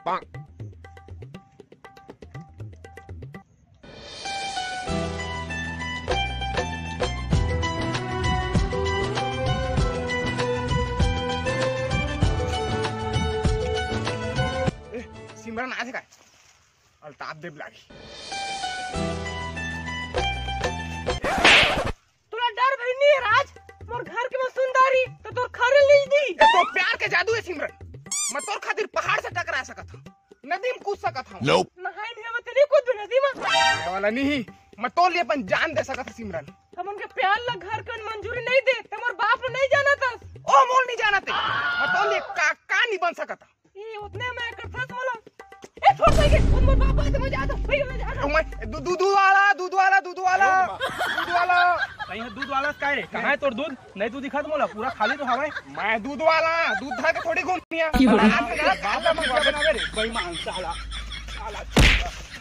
सिमरन आज काय अल्ताप देव लागी तुला डर भई नहीं राज मोर घर के में सुंदरी तो तोर खरे नहीं दी तो प्यार के जादू है सिमरन मैं तोर खातिर पहाड़ से टकरा सकत हूं नदी में कूद सकत हूं नहाई नहीं मत नहीं कूद भी नदी में नहाए वाला नहीं मैं तोर लिए अपन जान दे सकत सिमरन हम उनके प्यार ला घर के मंजूरी नहीं दे ते मोर बाप ने नहीं जाना था ओ मोर नहीं जाना ते मैं तोर लिए का नहीं बन सकत ये उतने में कर फंस मोला ए छोड़ दे के मोर बाप से मजा आता भाई मजा आता मैं दूध वाला कहीं दूध वाला काय रे कहां है तोर दूध नहीं तू दिखा मोला पूरा खाली तो हवा मैं दूध वाला दूध धर के थोड़ी घूमिया बाप मंगवा बनावे रे बेईमान साला